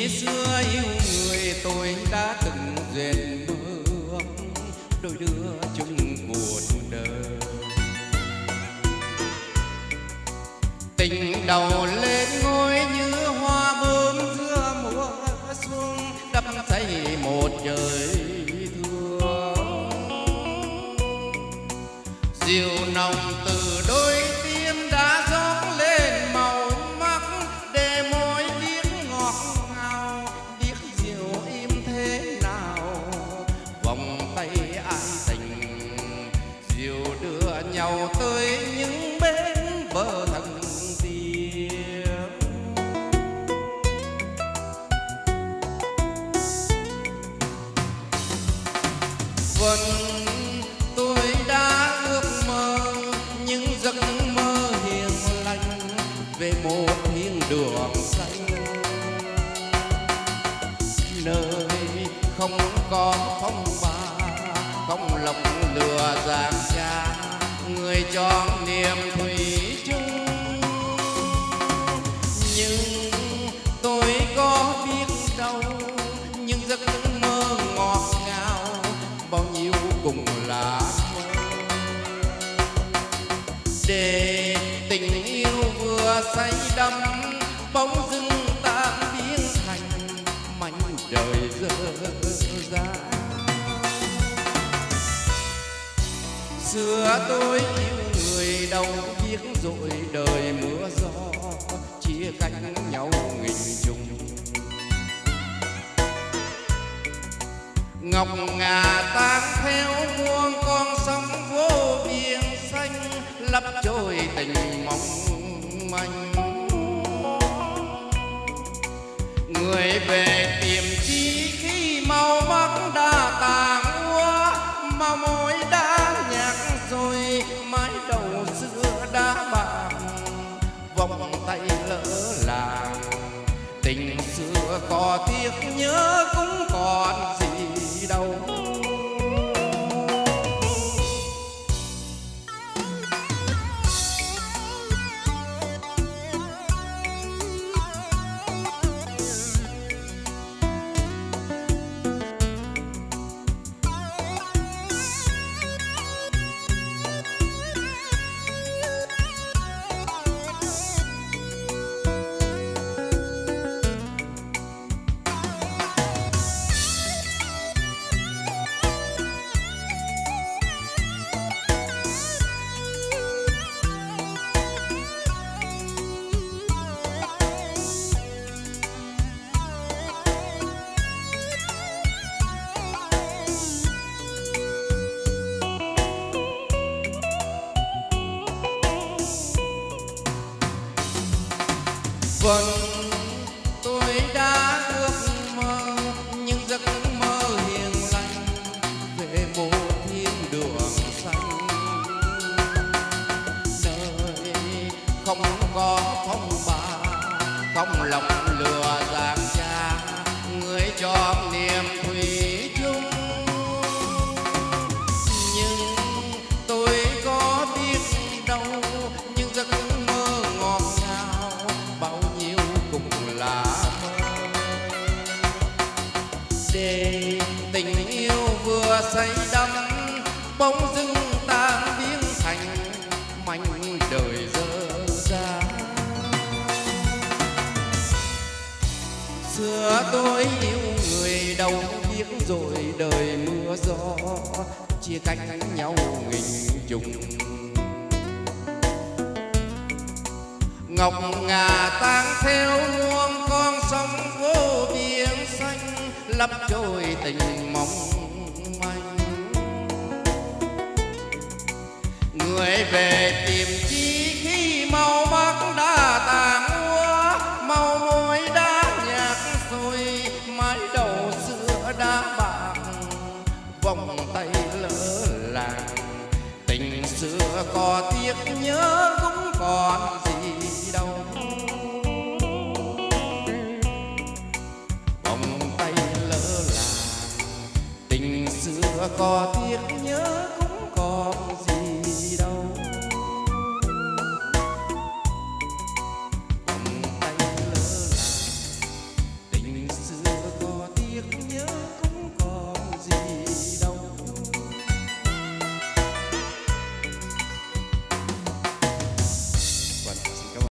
xưa yêu người tôi đã từng dệt bước đôi đứa chung cuộc đời. Tình đầu lên ngôi như hoa bướm giữa mùa xuân, đắm say một trời thương. Diều nồng từ đôi tim đã rót lên màu mắt, để môi biết ngọt ngào, biết diều im thế nào. Vòng tay ai tình, diều đưa nhau tới những bên bờ thần tiên. Vân tôi đã ước mơ những giấc mơ hiền lành về một thiên đường xanh, nơi không có phong ba, không lòng lừa dàng cha, người cho niềm thủy chung. Nhưng tôi có biết đâu những giấc mơ ngọt ngào bao nhiêu cùng là mơ. Để tình yêu vừa say đắm bỗng dưng tan biến thành mảnh đời dở dang. Xưa tôi yêu người đâu biết rồi đời mưa gió chia cách nhau nghìn trùng. Ngọc ngà tan theo muôn con sóng vô biên xanh, lấp trôi tình mong manh. Người về tìm chi khi màu mắt đã tàn úa, mà môi đã nhạt rồi mái đầu xưa đã bạc. Vòng tay lỡ làng tình xưa có tiếc nhớ cũng còn gì đâu. Vâng, tôi đã ước mơ những giấc mơ hiền lành về một thiên đường xanh, nơi không có phong ba, không lòng lừa dàng cha, người cho niềm thủy chung. Nhưng tôi có biết đâu những giấc mơ ngọt ngào bao nhiêu cùng là mơ. Để tình yêu vừa say đắm bỗng dưng tan biến thành mảnh đời dở dang. Xưa tôi yêu người đâu biết rồi đời mưa gió chia cách nhau nghìn trùng. Ngọc ngà tan theo muôn con sông vô biên xanh, lấp trôi tình mong manh. Người về tìm chi khi màu mắt đã tàn úa, màu môi đã nhạt rồi mái đầu xưa đã bạc. Vòng tay lỡ làng tình xưa có tiếc nhớ cũng còn gì đâu. Vòng tay lỡ làng tình xưa có tiếc nhớ.